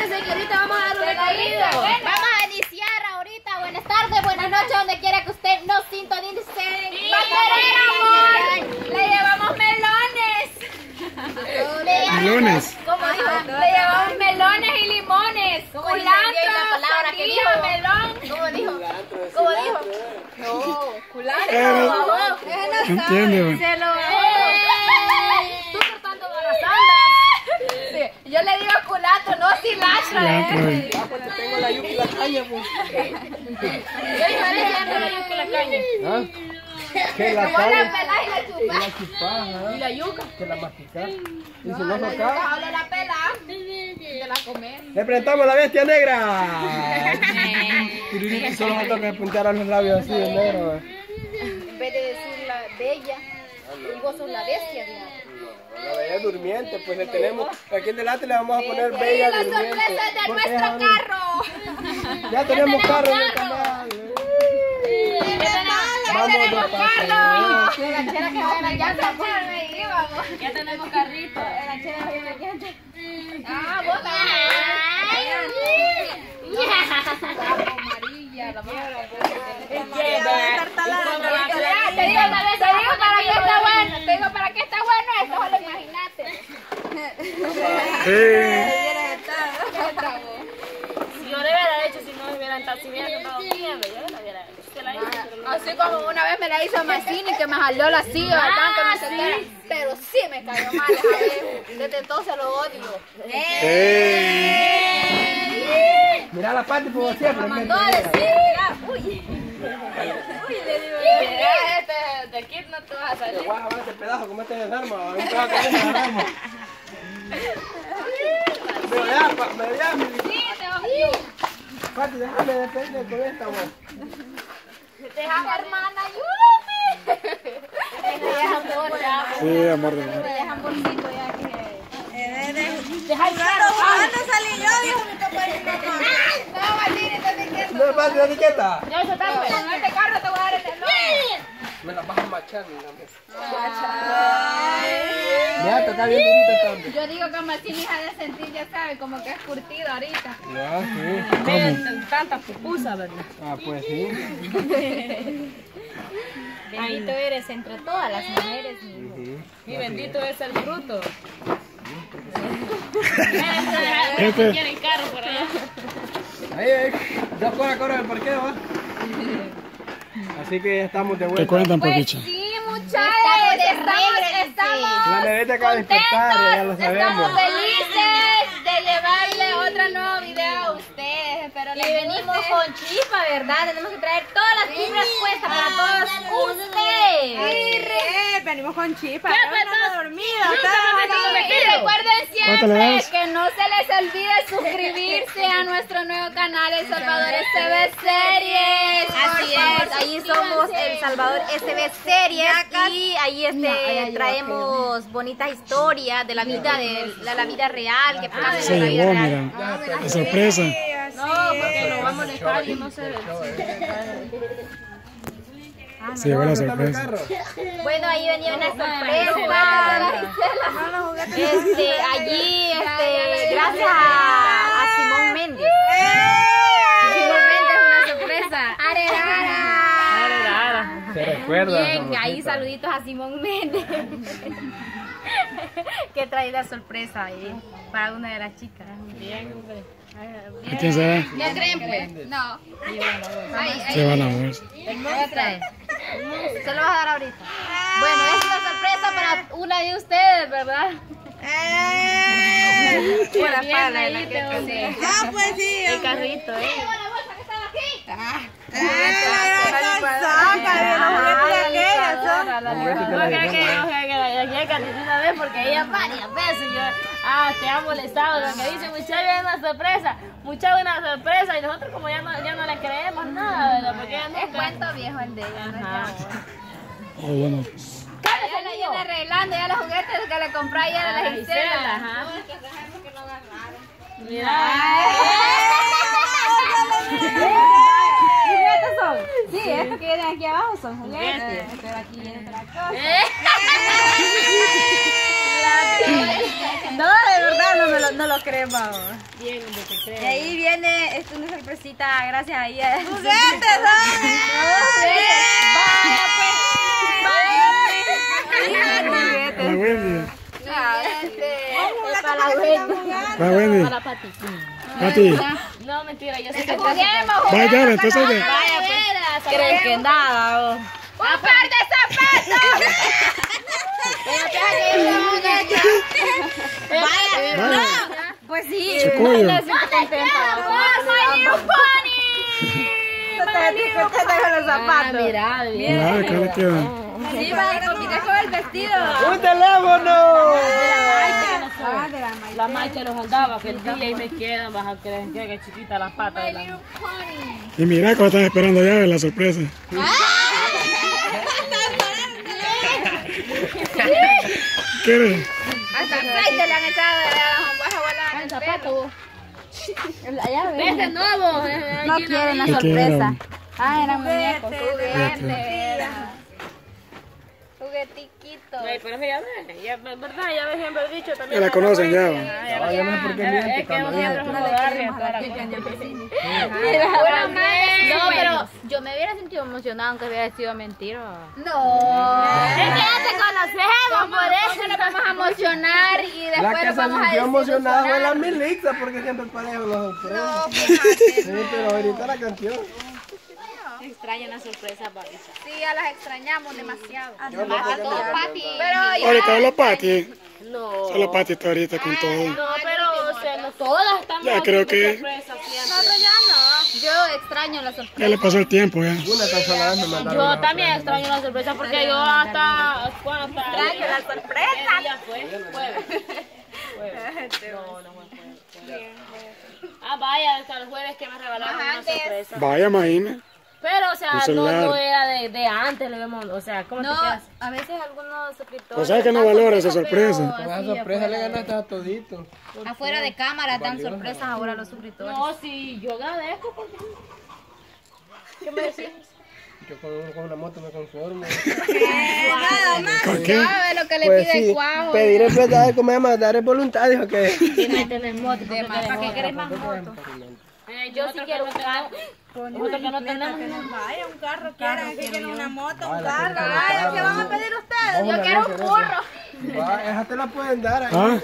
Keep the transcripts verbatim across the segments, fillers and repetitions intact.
Fíjense que ahorita vamos a dar un recorrido. Vamos a iniciar ahorita. Buenas tardes, buenas noches, donde quiera que usted nos sintonice. ¡Va a querer, amor! ¡Le llevamos melones! Melones. ¿Cómo dijo? Le llevamos melones y limones. ¿Cómo dijo Culantro, la palabra que sandía, dijo? melón. ¿Cómo dijo? ¿Cómo dijo? No, culantro. Entiende, güey. Se lo... Tú cortando barasandas. Sí, yo le digo culantro, no cilantro. Cilantro, eh. güey. Tengo la yuca y la caña, pues. Yo igual le llamo la yuca y la caña. ¿Ah? Que la Igual la caña pelás y la y chupa. la chupada, ¿ah? Y la yuca. Que la masticás. Y si no La toca, yuca solo la pela. De la comer. le presentamos la bestia negra. Solo me toca apuntar a los labios así de negro. ¿eh? En vez de decir la bella, y vos sos la bestia, digamos. La bella durmiente, pues le tenemos, aquí en delante le vamos a poner bella La durmiente. sorpresa es de porque nuestro ya- carro. Ya tenemos carro en el carro. canal. ¿eh? Ya Vamos tenemos de paso, carro. ¿eh? La ranchera que va en la llanta, pues. Ya tenemos carrito. La ranchera va en la llanta. Ah, vos la amarilla, la Te digo, te digo para qué está bueno. Te digo para qué está bueno esto, solo imagínate. Si yo le hubiera hecho, si no hubieran si hubiera cantado bien, yo le hubiera hecho. Se la hice, pero no. Así como una vez me la hizo Mazzini que me jaló la silla del banco, no sé qué. Pero sí me cayó mal esa vez. Desde entonces lo odio. Mira la parte por siempre. Me mandó a decir. Uy. Uy, le digo, mira, este, de aquí no te vas a Te salir. voy a jalar este pedazo como este de arma. Un pedazo que viene de arma. Pero ya, pa- pero ya, mi Sí, te vas a ir. Pati, déjame defender con esta voz. Deja, hermana, ayúdame. Sí, amor de mujer. Dejan bolsito ya que... ¿Cuándo salí yo? Dijo mi papá y mi mamá. No, Martín, entonces ¿qué? No, Pati, la etiqueta. Yo se está con este carro te voy a dar el reloj. Me la vas a machar, digamos. Ya, te está bien durito el cambio. Yo digo que Martín ha de sentir, ya sabe, como que es curtido ahorita. Ya, sí. Tanta pupusa, ¿verdad? Ah, pues sí. Bendito eres entre todas las mujeres. Ujú. Y bendito es el fruto. Este, Quieren carro por allá. Ahí, ahí. Ya corre, corre el parqueo, ¿va? Así que ya estamos de te vuelta. cuentan, Pues Paquicha. sí, Estamos muchachos, de estamos, regreso. estamos La bebé acaba de despertar, ya lo contentos, estamos sabemos. felices de llevarle otro nuevo video a ustedes. Espero Y les venimos guste. con chispa, ¿verdad? Tenemos que traer todas las fibras puestas para todos ustedes. Venimos con chispa. Ya, no pues, estamos dormidos. Nunca estamos me aquí. metí con Y recuerden ¿Cuánto le siempre das? que no se les olvide suscribirse a nuestro nuevo canal El Salvador S B Series. Así es, ahí somos El Salvador S B Series y ahí este traemos bonitas historias de la vida de la, la vida real que pasan Se en la vida llevó, real. mira. De sorpresa. No, porque lo va a molestar y no sé. Se llevó la ¿Dónde está mi sorpresa. carro? Bueno, ahí venía una sorpresa. Este, allí, este, gracias a, a Simón Méndez. Simón Méndez es una sorpresa. Arerara. Se recuerda. Bien, ahí famosita. saluditos a Simón Méndez. Que trae la sorpresa ahí para una de las chicas. ¿A quién será? ¿Ya creen pues? No. Se va la bolsa. Trae. Se lo vas a dar ahorita. Bueno, es una sorpresa para una de ustedes, ¿verdad? Buena Bien pala, reíte, hombre. Ah, pues sí. El carrito, ¿eh? Una vez porque ella varias veces yo, ah, te ha molestado lo que dice muchacho es una sorpresa, muchacho es una sorpresa y nosotros como ya no, ya no le creemos nada, ¿verdad? Porque ella nunca... Es cuento viejo el de ella, no es de Ajá. amor. Oh, bueno. Ya la viene arreglando, ya los juguetes que le compré ayer a la Gisela. Ajá. Mira. ¿Qué juguetes son? Sí, estos que vienen aquí abajo son juguetes. Pero aquí viene otra cosa. ¿Eh? No, de verdad, no me lo, no lo creen, vamos. Bien, hombre, te creo. Y ahí viene, esto es una sorpresita, gracias a ella. ¡Juguetes, A la Wendy. Es para la Wendy. Va, Wendy. Para Pati. Pati. No, mentira, yo sé que Juguemos, Vaya, entonces. ¿qué? Vaya, pues. ¿Creen que nada, vos? ¡Un par de zapatos! Vaya. Pues sí. Chicoyo. Me siento contenta. Usted con los zapatos. mira, bien. Mira, ¿qué le queda? Sí, va a combinar con el vestido. ¡Un teléfono! La marcha los andaba, que el día y me quedan, vas a creer que es chiquita la pata de la... Y mira cómo están esperando ya la sorpresa. ¿Quieres? Hasta aceite le han echado de la vas a volar. El zapato. La llave. Este nuevo. No quieren la ¿Qué sorpresa. quieren? Ah, eran muñecos. Juguete. Juguetiquito. Ay, pero ya ves, ya, en verdad, ya ves siempre he dicho también. Ya la conocen ya. No, yo no sé por qué miente Es que cuando siempre miente. uno agarra y toda la cosa. No, pero yo me hubiera sentido emocionada aunque hubiera sido mentira. No. Es que ya te conocemos, por eso. ¿Cómo nos vamos a emocionar y La después que nos se vamos a sintió emocionada fue la desilusionar? Milixa porque siempre parejo los sorpresas. No, fíjate. Sí, pero ahorita la canción. Extraño una sorpresa, papi. Sí, ya las extrañamos demasiado. Yo no sé qué Todo me Pati. encanta. Pero Ahorita habla Pati. No. Solo Pati está ahorita con todo. No, pero o sea, no todas estamos Ya creo que- sorpresas siempre. nosotros ya no. Yo extraño la sorpresa. Ya le pasó el tiempo ya. Una tan sola vez me mandaron Yo una también sorpresa. extraño la sorpresa porque yo hasta... ¿Cuándo hasta? Extraño la sorpresa. ¿Qué día fue? Jueves. Jueves. No, no fue jueves. Ah, vaya, hasta el jueves que me regalaron una Antes. sorpresa. Vaya, imagina. Pero, o sea, Un no, celular. no era de, de antes, le vemos, o sea, ¿cómo No, te quedas? a veces algunos suscriptores. O sea que no valora esa sorpresa. Con esa sorpresa le ganaste a todito. Afuera de cámara dan sorpresas ahora a los suscriptores. No, sí, yo agradezco porque... ¿Qué me decís? Yo con, con una moto me conformo. Nada más. ¿Con qué? ¿Sabe lo que le Pues pide sí, el cuajo? pediré plata, ¿cómo se llama? Daré voluntad, dijo que... Tiene que tener moto. porque ¿Para qué tenemos querés otra. más motos? Eh, yo sí quiero un carro. Nosotros que no tenemos. Vaya, un carro, quieran, que quieren una moto, un carro. Ay, ¿qué van a pedir ustedes? Vamos Yo a quiero hacer un eso. burro. Va, esa te la pueden dar ahí. Ah,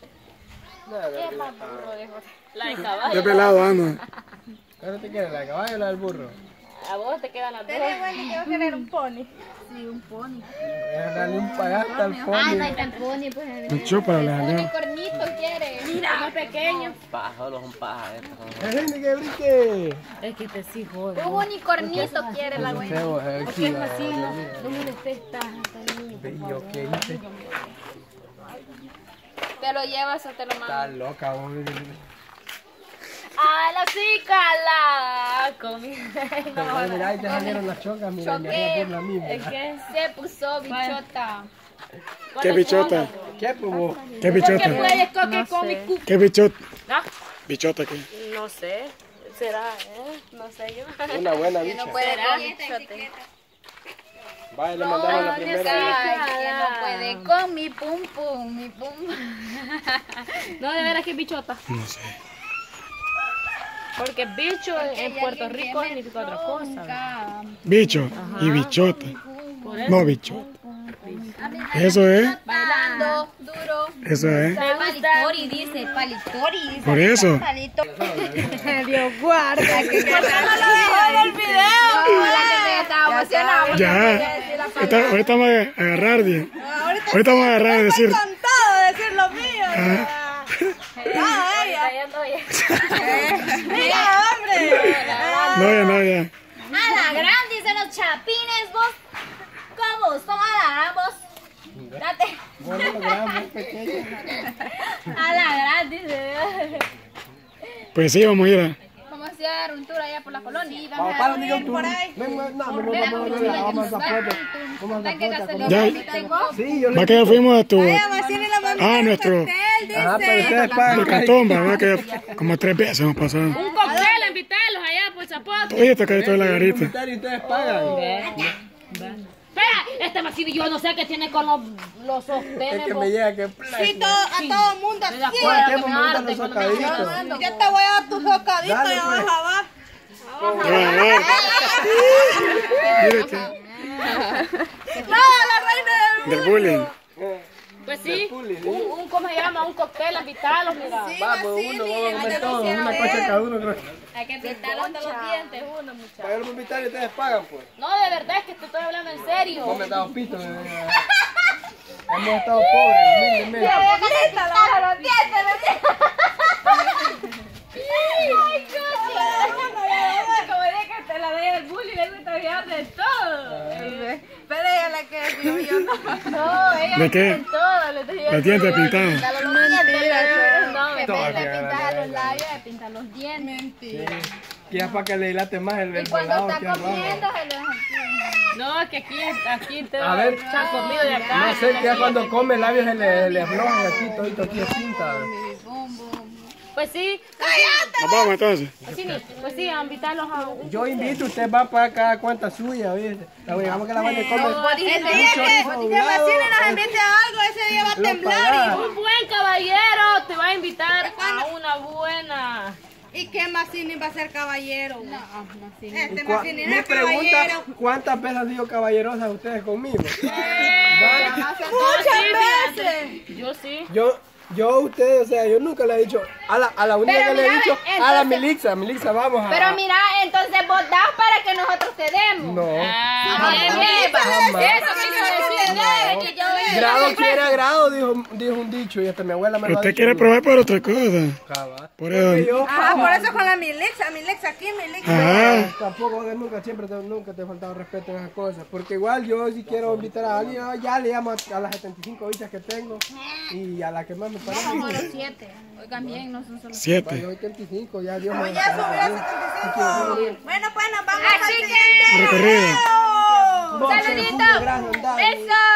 La de caballo. de pelado anda. ¿Cuál te quieres, la de caballo o la del burro? A vos te quedan las dos. Yo querer un pony. Es darle un pagaste al Ah, no pony. hay tan pony, pues. Un chúpalo, le Un salió. unicornito quiere. Mira. Más pequeño. Es gente que brinque. Es que te sí joder. Un unicornito quiere la güey. Cebo, es Porque es así, no, no molestes tan niño. Yo qué hice. Te lo llevas o te lo Está mandas. loca, vos. A la cicala. Comida. Mira, ahí te salieron las chocas, mira, me haría por la misma. Es que Se puso bichota. ¿Qué bichota? ¿Qué, pues vos? ¿Qué ¿Por qué bichota? puedes coque con mi cu? ¿Qué bichota? ¿Ah? ¿Bichota qué? No sé. ¿Será? ¿Eh? No sé yo. Una buena bicha. No puede con bichote. Vaya, le mandaron la primera. Ay, que no puede con mi pum pum, mi pum. No, de veras que es bichota. No sé. Porque bicho en Puerto Rico significa otra cosa. Bicho y bichota. Por eso. No, bichota. Eso es. Bailando duro. Eso es. Palitori dice, palitori dice. Por eso. Dios guarda. Que ¿Por qué no lo dijo en el video? No, la que se estaba emocionada. Ya. Ahorita, ahorita vamos a agarrar, bien. Ahorita vamos a agarrar y decir. Encantado de decir lo mío. Ah, Ah, ella. Mira, hombre. no, ya, no, ya. A la gran, dicen los chapines, vos. ¿Cómo son a la gran, vos? Date. Bueno, lo grande, es pequeño. A la gran, dice. Pues sí, vamos a ir a. Vamos a hacer un tour allá por la colonia. Vamos, para, digo tú. Ven, ven, no, no, Mira, vamos a ver, vamos a hacer foto. Vamos a Ven que hacer foto. gasolina. Ya. Tengo. Sí, yo Va le... que ya fuimos a tu. Vacile la mamá. Ah, nuestro. Ajá, pero ustedes pagan. La catomba, ¿verdad? Que ya como tres veces hemos pasado. Un cóctel, invitarlos allá por Zapote. Oye, te caíste en la garita. Y ustedes pagan. Espera, este Massini yo no sé qué tiene con los, los sostenes. Es que vos. me llega que Sí, todo, a todo el mundo Estoy de así. acuerdo, ¿Qué que me momento arde los cuando me socaditos? arde. Yo te voy a dar tu socadito Dale, y pues. vas abajo. Mire que, No, la reina del del bullying. Pues sí, puli, ¿sí? un, un, ¿cómo se llama? Un cóctel, invitarlos, mira. Vamos, uno, vamos a comer todos, una cocha cada uno, creo. Hay que pintarlos hasta los dientes, uno, muchachos. Para que los invitar y ustedes pagan, pues. No, de verdad es que te estoy hablando en serio. Vos me has dado pito. eh, eh. Hemos estado pobres, humildemente. los dientes, los dientes. Como dije que te la de el bullying, le gusta viajar de todo. Pero ella la que digo yo no. No, ella ¿De qué? en todo, le estoy Los dientes pintados. pintar los dientes. No, me Todo le que pintar vale, los labios, le pintar los dientes. Sí. Que es para que le dilate más el, Y el cuando volado, está que es comiendo, raro. se los entiende. No, es que aquí, aquí te A ver, han comido de acá. No sé qué es cuando come el labio se le, le aflojan aquí, todito aquí es cinta. Pues sí, Nos vamos entonces. pues sí, pues sí, a invitarlos a un... Yo invito, usted va para cada cuenta suya, ¿viste? La digamos que la van a comer. El día que, que Basile nos invite a algo, ese día va a Lo temblar. paga. Un buen caballero te va a invitar a una buena... ¿Y, ¿Y qué Basile va a ser caballero? No, Este Y cua- Basile no Me es pregunta caballero. cuántas veces han sido caballerosas ustedes conmigo. Muchas veces. Yo sí. Yo, yo, ustedes, o sea, yo nunca le he dicho, a la, a la única Pero que le he mira, dicho, a la entonces- Milixa, Milixa, vamos a... Pero mira, entonces vos das para que nosotros te demos. No. Ah, bien, Jamás. bien. Jamás. Eso quiso decir, no, es que yo... Grado quiere a grado, dijo, dijo un dicho, y hasta mi abuela me lo ha Usted dicho. quiere probar por otra cosa. Cabal. Por Porque eso. yo, Ah, por eso con la Milexa, Milexa aquí, Milexa. Ajá. tampoco, de nunca, siempre, te- nunca te he faltado respeto en esas cosas. Porque igual yo si quiero invitar a alguien, yo ya le llamo a, a las setenta y cinco bichas que tengo y a la que más me parece. Solo siete. Oigan bien, no son solo Siete. Yo setenta y cinco, ya Dios me Ya subió a setenta y cinco. Bueno, pues nos vamos Así al que- siguiente. Recorrido. video. Vos, ¡Saludito! Julio, gracias, andá. ¡Besos!